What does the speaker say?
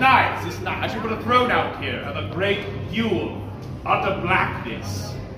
night, this night, I should put a throne out here of a great duel utter blackness.